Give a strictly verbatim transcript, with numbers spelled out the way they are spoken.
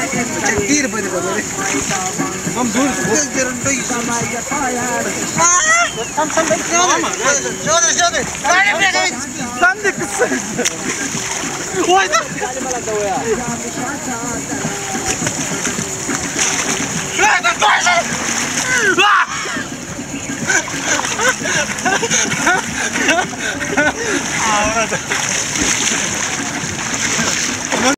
كتير بدي بقول هم دول جرندو يسمع سام سام شوده شوده صندق وايد لا ده طايش لا